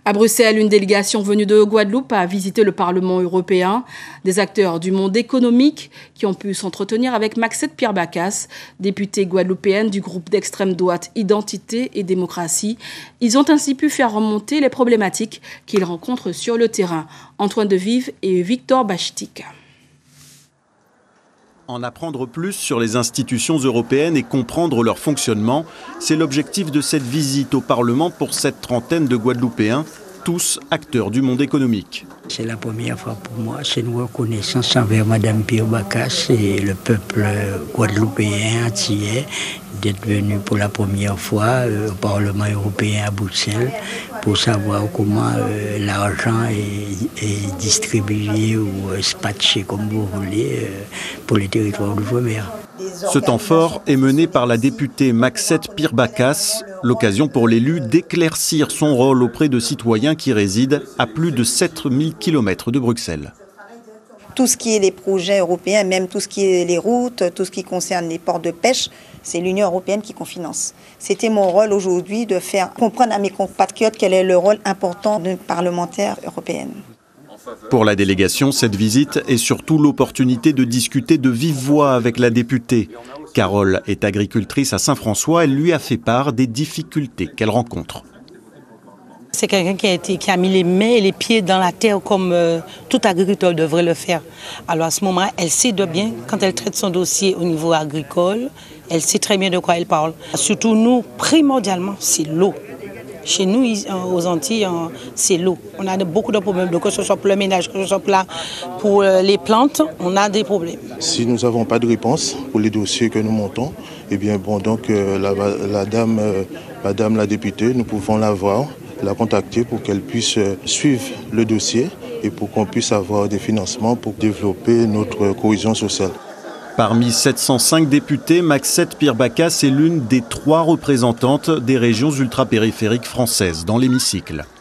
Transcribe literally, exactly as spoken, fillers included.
À Bruxelles, une délégation venue de Guadeloupe a visité le Parlement européen. Des acteurs du monde économique qui ont pu s'entretenir avec Maxette Pierre-Bacas, députée guadeloupéenne du groupe d'extrême droite Identité et Démocratie. Ils ont ainsi pu faire remonter les problématiques qu'ils rencontrent sur le terrain. Antoine Devive et Victor Bachtik. En apprendre plus sur les institutions européennes et comprendre leur fonctionnement, c'est l'objectif de cette visite au Parlement pour cette trentaine de Guadeloupéens, tous acteurs du monde économique. C'est la première fois pour moi, c'est une reconnaissance envers Madame Pierre-Bacas et le peuple guadeloupéen entier d'être venu pour la première fois au Parlement européen à Bruxelles pour savoir comment euh, l'argent est, est distribué ou dispatché, comme vous voulez, euh, pour les territoires d'outre-mer. Ce temps fort est mené par la députée Maxette Pierre-Bacas, l'occasion pour l'élu d'éclaircir son rôle auprès de citoyens qui résident à plus de sept mille kilomètres de Bruxelles. Tout ce qui est les projets européens, même tout ce qui est les routes, tout ce qui concerne les ports de pêche, c'est l'Union européenne qui cofinance. C'était mon rôle aujourd'hui de faire comprendre à mes compatriotes quel est le rôle important d'une parlementaire européenne. Pour la délégation, cette visite est surtout l'opportunité de discuter de vive voix avec la députée. Carole est agricultrice à Saint-François. Elle lui a fait part des difficultés qu'elle rencontre. C'est quelqu'un qui a, été, qui a mis les mains et les pieds dans la terre comme euh, tout agriculteur devrait le faire. Alors à ce moment, elle sait de bien, quand elle traite son dossier au niveau agricole, elle sait très bien de quoi elle parle. Surtout nous, primordialement, c'est l'eau. Chez nous, aux Antilles, c'est l'eau. On a beaucoup de problèmes, que ce soit pour le ménage, que ce soit pour les plantes, on a des problèmes. Si nous n'avons pas de réponse pour les dossiers que nous montons, eh bien bon, donc la, la dame, madame la députée, nous pouvons la voir, la contacter pour qu'elle puisse suivre le dossier et pour qu'on puisse avoir des financements pour développer notre cohésion sociale. Parmi sept cent cinq députés, Maxette Pierre-Bacas est l'une des trois représentantes des régions ultrapériphériques françaises dans l'hémicycle.